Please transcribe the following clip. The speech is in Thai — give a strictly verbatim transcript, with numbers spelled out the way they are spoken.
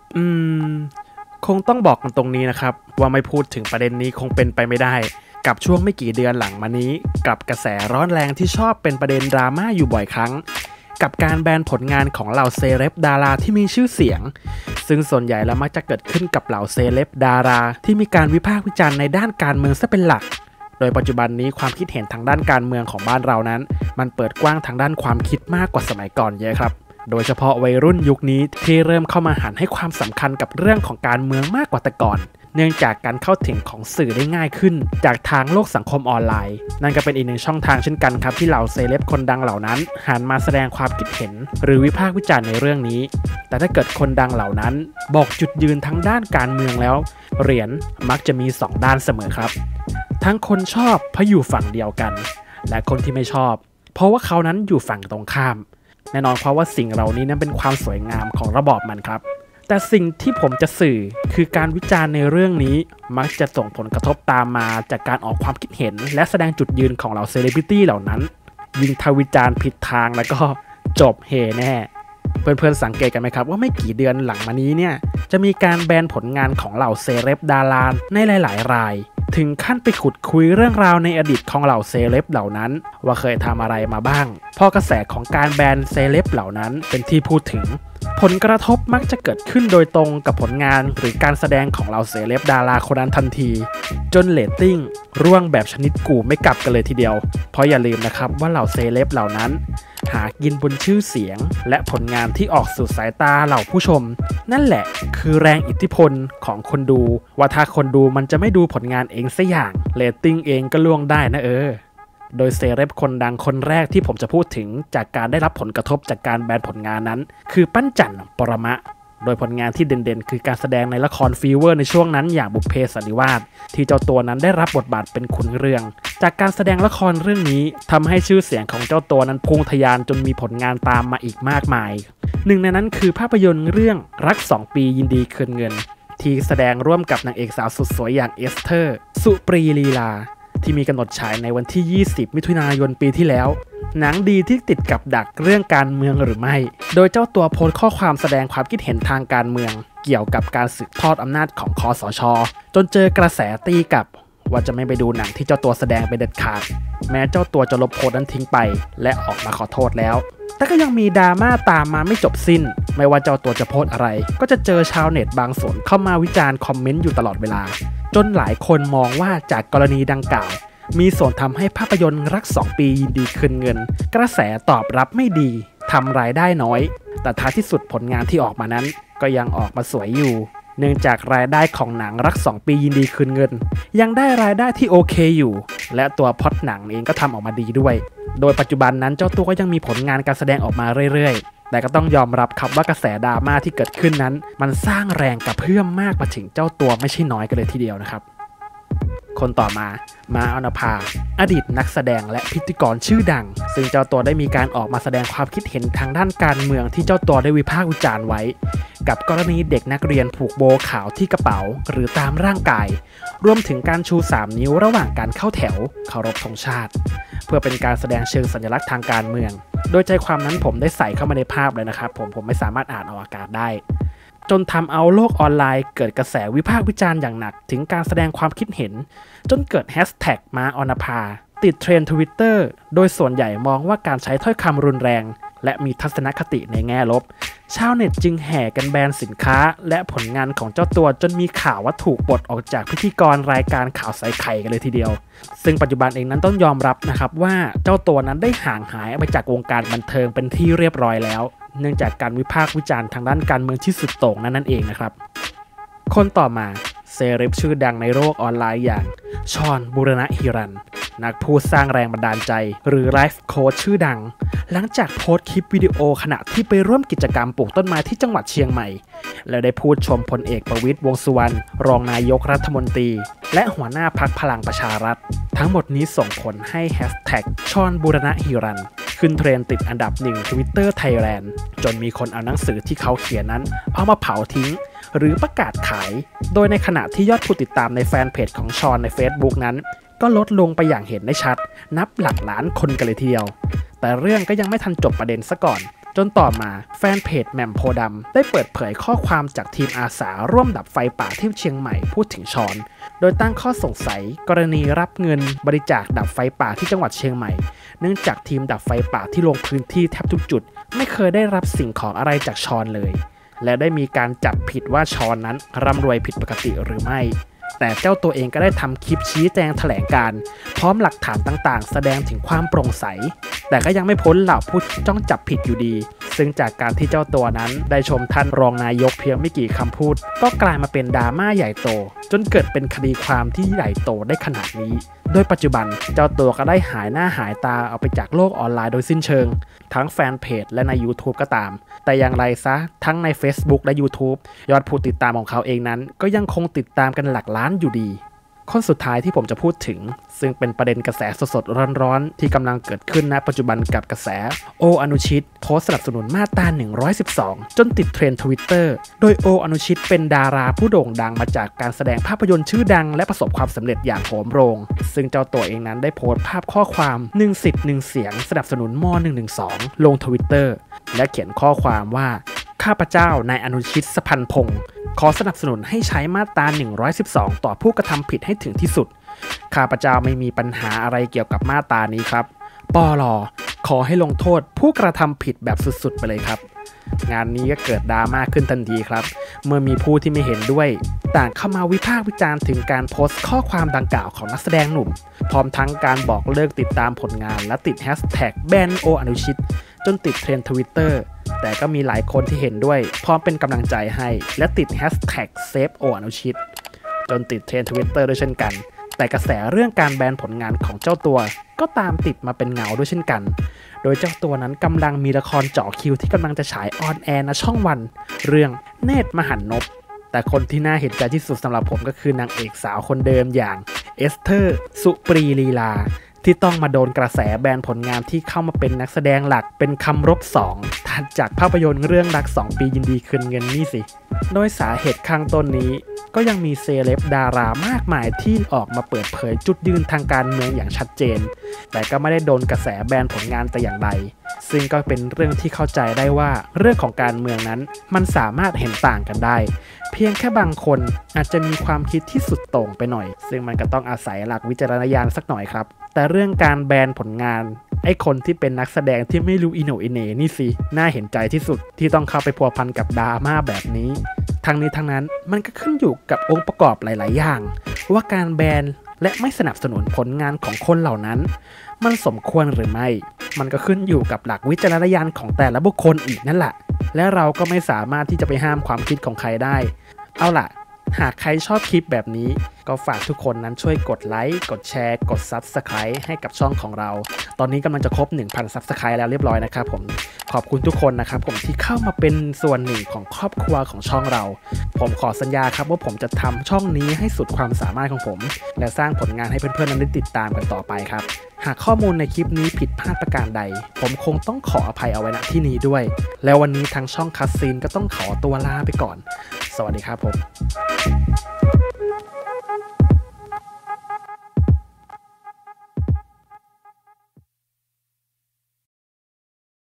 อืมคงต้องบอกกันตรงนี้นะครับว่าไม่พูดถึงประเด็นนี้คงเป็นไปไม่ได้กับช่วงไม่กี่เดือนหลังมานี้กับกระแสร้อนแรงที่ชอบเป็นประเด็นดราม่าอยู่บ่อยครั้งกับการแบนผลงานของเหล่าเซเลบดาราที่มีชื่อเสียงซึ่งส่วนใหญ่แล้วมักจะเกิดขึ้นกับเหล่าเซเลบดาราที่มีการวิพากษ์วิจารณ์ในด้านการเมืองซะเป็นหลักโดยปัจจุบันนี้ความคิดเห็นทางด้านการเมืองของบ้านเรานั้นมันเปิดกว้างทางด้านความคิดมากกว่าสมัยก่อนเยอะครับโดยเฉพาะวัยรุ่นยุคนี้ที่เริ่มเข้ามาหันให้ความสำคัญกับเรื่องของการเมืองมากกว่าแต่ก่อนเนื่องจากการเข้าถึงของสื่อได้ง่ายขึ้นจากทางโลกสังคมออนไลน์นั่นก็เป็นอีกหนึ่งช่องทางเช่นกันครับที่เหล่าเซเลบคนดังเหล่านั้นหันมาแสดงความคิดเห็นหรือวิพากษ์วิจารณ์ในเรื่องนี้แต่ถ้าเกิดคนดังเหล่านั้นบอกจุดยืนทั้งด้านการเมืองแล้วเหรียญมักจะมีสองด้านเสมอครับทั้งคนชอบเพราะอยู่ฝั่งเดียวกันและคนที่ไม่ชอบเพราะว่าเขานั้นอยู่ฝั่งตรงข้ามแน่นอนเพราะว่าสิ่งเหล่านี้นั้นเป็นความสวยงามของระบอบมันครับแต่สิ่งที่ผมจะสื่อคือการวิจารณ์ในเรื่องนี้มักจะส่งผลกระทบตามมาจากการออกความคิดเห็นและแสดงจุดยืนของเหล่าเซเลบริตี้เหล่านั้นยิ่งทวิจารณ์ผิดทางแล้วก็จบเฮแน่เพื่อนๆสังเกตกันไหมครับว่าไม่กี่เดือนหลังมานี้เนี่ยจะมีการแบนผลงานของเหล่าเซเลบดาราในหลายๆรายถึงขั้นไปขุดคุยเรื่องราวในอดีตของเหล่าเซเลบเหล่านั้นว่าเคยทำอะไรมาบ้างพอกระแสของการแบนเซเลบเหล่านั้นเป็นที่พูดถึงผลกระทบมักจะเกิดขึ้นโดยตรงกับผลงานหรือการแสดงของเหล่าเซเลบดาราคนนั้นทันทีจนเรตติ้งร่วงแบบชนิดกูไม่กลับกันเลยทีเดียวเพราะอย่าลืมนะครับว่าเหล่าเซเลบเหล่านั้นหากินบนชื่อเสียงและผลงานที่ออกสู่สายตาเหล่าผู้ชมนั่นแหละคือแรงอิทธิพลของคนดูว่าถ้าคนดูมันจะไม่ดูผลงานเองสักอย่างเรตติ้งเองก็ล่วงได้นะเออโดยเซเลบคนดังคนแรกที่ผมจะพูดถึงจากการได้รับผลกระทบจากการแบนผลงานนั้นคือปั้นจันทร์ปรมะโดยผลงานที่เด่นๆคือการแสดงในละครฟีเวอร์ในช่วงนั้นอย่างบุพเพสันนิวาสที่เจ้าตัวนั้นได้รับบทบาทเป็นขุนเรืองจากการแสดงละครเรื่องนี้ทำให้ชื่อเสียงของเจ้าตัวนั้นพุ่งทะยานจนมีผลงานตามมาอีกมากมายหนึ่งในนั้นคือภาพยนตร์เรื่องรักสองปียินดีคืนเงินที่แสดงร่วมกับนางเอกสาวสุดสวยอย่างเอสเธอร์สุปรีลีลาที่มีกำหนดฉายในวันที่ยี่สิบมิถุนายนปีที่แล้วหนังดีที่ติดกับดักเรื่องการเมืองหรือไม่โดยเจ้าตัวโพสต์ข้อความแสดงความคิดเห็นทางการเมืองเกี่ยวกับการสืบทอดอำนาจของคสช.จนเจอกระแสตีกลับว่าจะไม่ไปดูหนังที่เจ้าตัวแสดงเป็นเด็ดขาดแม้เจ้าตัวจะลบโพสต์นั้นทิ้งไปและออกมาขอโทษแล้วแต่ก็ยังมีดราม่าตามมาไม่จบสิ้นไม่ว่าเจ้าตัวจะโพสต์อะไรก็จะเจอชาวเน็ตบางส่วนเข้ามาวิจารณ์คอมเมนต์อยู่ตลอดเวลาจนหลายคนมองว่าจากกรณีดังกล่าวมีส่วนทำให้ภาพยนตร์รักสองปียินดีคืนเงินกระแสตอบรับไม่ดีทำรายได้น้อยแต่ท้ายที่สุดผลงานที่ออกมานั้นก็ยังออกมาสวยอยู่เนื่องจากรายได้ของหนังรักสองปียินดีคืนเงินยังได้รายได้ที่โอเคอยู่และตัวพล็อตหนังเองก็ทำออกมาดีด้วยโดยปัจจุบันนั้นเจ้าตัวก็ยังมีผลงานการแสดงออกมาเรื่อยๆแต่ก็ต้องยอมรับครับว่ากระแสดราม่าที่เกิดขึ้นนั้นมันสร้างแรงกระเพื่อมมากมาถึงเจ้าตัวไม่ใช่น้อยกันเลยทีเดียวนะครับคนต่อมามาออนภาอดีตนักแสดงและพิธีกรชื่อดังซึ่งเจ้าตัวได้มีการออกมาแสดงความคิดเห็นทางด้านการเมืองที่เจ้าตัวได้วิพากษ์วิจารณ์ไว้กับกรณีเด็กนักเรียนผูกโบขาวที่กระเป๋าหรือตามร่างกายรวมถึงการชูสามนิ้วระหว่างการเข้าแถวเคารพธงชาติเพื่อเป็นการแสดงเชิงสัญลักษณ์ทางการเมืองโดยใจความนั้นผมได้ใส่เข้ามาในภาพเลยนะครับผมผมไม่สามารถอ่านออกอากาศได้จนทำเอาโลกออนไลน์เกิดกระแสวิพากษ์วิจารณ์อย่างหนักถึงการแสดงความคิดเห็นจนเกิดแฮชแท็กมาออนภาติดเทรนด์ Twitter โดยส่วนใหญ่มองว่าการใช้ถ้อยคำรุนแรงและมีทัศนคติในแง่ลบชาวเน็ตจึงแห่กันแบนสินค้าและผลงานของเจ้าตัวจนมีข่าวว่าถูกปลดออกจากพิธีกรรายการข่าวใส่ไข่กันเลยทีเดียวซึ่งปัจจุบันเองนั้นต้องยอมรับนะครับว่าเจ้าตัวนั้นได้ห่างหายไปจากวงการบันเทิงเป็นที่เรียบร้อยแล้วเนื่องจากการวิพากษ์วิจารณ์ทางด้านการเมืองที่สุดโต่งนั้นนั่นเองนะครับคนต่อมาเซเลบชื่อดังในโลกออนไลน์อย่างชอนบูรณะฮิรันนักพูดสร้างแรงบันดาลใจหรือไลฟ์โค้ชชื่อดังหลังจากโพสต์คลิปวิดีโอขณะที่ไปร่วมกิจกรรมปลูกต้นไม้ที่จังหวัดเชียงใหม่แล้วได้พูดชมพลเอกประวิตรวงษ์สุวรรณรองนายกรัฐมนตรีและหัวหน้าพรรคพลังประชารัฐทั้งหมดนี้ส่งผลให้แฮชแท็กชอนบูรณะฮิรันขึ้นเทรนด์ติดอันดับหนึ่ง Twitter Thailand จนมีคนเอาหนังสือที่เขาเขียนนั้นเอามาเผาทิ้งหรือประกาศขายโดยในขณะที่ยอดผู้ติดตามในแฟนเพจของชอนใน Facebook นั้นก็ลดลงไปอย่างเห็นได้ชัดนับหลักล้านคนกันเลยทีเดียวแต่เรื่องก็ยังไม่ทันจบประเด็นซะก่อนจนต่อมาแฟนเพจแหม่มโพธิ์ดำได้เปิดเผยข้อความจากทีมอาสาร่วมดับไฟป่าที่เชียงใหม่พูดถึงชอนโดยตั้งข้อสงสัยกรณีรับเงินบริจาคดับไฟป่าที่จังหวัดเชียงใหม่เนื่องจากทีมดับไฟป่าที่ลงพื้นที่แทบทุกจุดไม่เคยได้รับสิ่งของอะไรจากชอนเลยและได้มีการจับผิดว่าชอนนั้นร่ำรวยผิดปกติหรือไม่แต่เจ้าตัวเองก็ได้ทำคลิปชี้แจงแถลงการพร้อมหลักฐานต่างๆแสดงถึงความโปร่งใสแต่ก็ยังไม่พ้นเหล่าผู้จ้องจับผิดอยู่ดีซึ่งจากการที่เจ้าตัวนั้นได้ชมท่านรองนายกเพียงไม่กี่คำพูดก็กลายมาเป็นดราม่าใหญ่โตจนเกิดเป็นคดีความที่ใหญ่โตได้ขนาดนี้โดยปัจจุบันเจ้าตัวก็ได้หายหน้าหายตาเอาไปจากโลกออนไลน์โดยสิ้นเชิงทั้งแฟนเพจและใน YouTube ก็ตามแต่อย่างไรซะทั้งใน Facebook และ YouTube ยอดผู้ติดตามของเขาเองนั้นก็ยังคงติดตามกันหลักล้านอยู่ดีคนสุดท้ายที่ผมจะพูดถึงซึ่งเป็นประเด็นกระแสสดๆร้อนๆที่กำลังเกิดขึ้นณปัจจุบันกับกระแสโออนุชิตโพสต์สนับสนุนมาตราหนึ่งร้อยสิบสองจนติดเทรนด์ Twitter โดยโออนุชิตเป็นดาราผู้โด่งดังมาจากการแสดงภาพยนตร์ชื่อดังและประสบความสำเร็จอย่างโหมโรงซึ่งเจ้าตัวเองนั้นได้โพสต์ภาพข้อความหนึ่งสิทธิ์หนึ่งเสียงสนับสนุนม หนึ่งหนึ่งสองลง Twitter และเขียนข้อความว่าข้าพเจ้านายอนุชิต สพันพงศ์ขอสนับสนุนให้ใช้มาตราหนึ่งร้อยสิบสองต่อผู้กระทำผิดให้ถึงที่สุดข้าพเจ้าไม่มีปัญหาอะไรเกี่ยวกับมาตรานี้ครับปลขอให้ลงโทษผู้กระทำผิดแบบสุดๆไปเลยครับงานนี้ก็เกิดดราม่าขึ้นทันทีครับเมื่อมีผู้ที่ไม่เห็นด้วยต่างเข้ามาวิพากษ์วิจารณ์ถึงการโพสต์ข้อความดังกล่าวของนักแสดงหนุ่มพร้อมทั้งการบอกเลิกติดตามผลงานและติดแฮชแท็กแบนโออนุชิตจนติดเทรนด์ Twitter แต่ก็มีหลายคนที่เห็นด้วยพร้อมเป็นกำลังใจให้และติดแฮชแท็กเซฟโออนุชิตจนติดเทรนด์ Twitter ด้วยเช่นกันแต่กระแสเรื่องการแบนผลงานของเจ้าตัวก็ตามติดมาเป็นเงาด้วยเช่นกันโดยเจ้าตัวนั้นกำลังมีละครเจาะคิวที่กำลังจะฉายออนแอร์ณช่องวันเรื่องเนตรมหันนพแต่คนที่น่าเห็นใจที่สุดสำหรับผมก็คือนางเอกสาวคนเดิมอย่างเอสเธอร์สุปรีลีลาที่ต้องมาโดนกระแสแบนผลงานที่เข้ามาเป็นนักแสดงหลักเป็นคำรบสองถัดจากภาพยนตร์เรื่องรักสองปียินดีคืนเงินนี่สิโดยสาเหตุข้างต้นนี้ก็ยังมีเซเลบดารามากมายที่ออกมาเปิดเผยจุดยืนทางการเมืองอย่างชัดเจนแต่ก็ไม่ได้โดนกระแสแบนผลงานแต่อย่างใดซึ่งก็เป็นเรื่องที่เข้าใจได้ว่าเรื่องของการเมืองนั้นมันสามารถเห็นต่างกันได้เพียงแค่บางคนอาจจะมีความคิดที่สุดโต่งไปหน่อยซึ่งมันก็ต้องอาศัยหลักวิจารณญาณสักหน่อยครับแต่เรื่องการแบนผลงานไอ้คนที่เป็นนักแสดงที่ไม่รู้อิโหนอิเหน่นี่สิน่าเห็นใจที่สุดที่ต้องเข้าไปพัวพันกับดราม่าแบบนี้ทั้งนี้ทั้งนั้นมันก็ขึ้นอยู่กับองค์ประกอบหลายๆอย่างว่าการแบนและไม่สนับสนุนผลงานของคนเหล่านั้นมันสมควรหรือไม่มันก็ขึ้นอยู่กับหลักวิจารณญาณของแต่ละบุคคลอีกนั่นแหละและเราก็ไม่สามารถที่จะไปห้ามความคิดของใครได้เอาล่ะหากใครชอบคลิปแบบนี้ก็ฝากทุกคนนั้นช่วยกดไลค์กดแชร์กด ซับสไครบ์ ให้กับช่องของเราตอนนี้กำลังจะครบ หนึ่งพัน ซับสไครบ์ แล้วเรียบร้อยนะครับผมขอบคุณทุกคนนะครับผมที่เข้ามาเป็นส่วนหนึ่งของครอบครัวของช่องเราผมขอสัญญาครับว่าผมจะทำช่องนี้ให้สุดความสามารถของผมและสร้างผลงานให้เพื่อนๆนั้นได้ติดตามกันต่อไปครับหากข้อมูลในคลิปนี้ผิดพลาดประการใดผมคงต้องขออภัยเอาไว้ณที่นี้ด้วยแล้ววันนี้ทางช่องคัสซีนก็ต้องขอตัวลาไปก่อนสวัสดีครับผม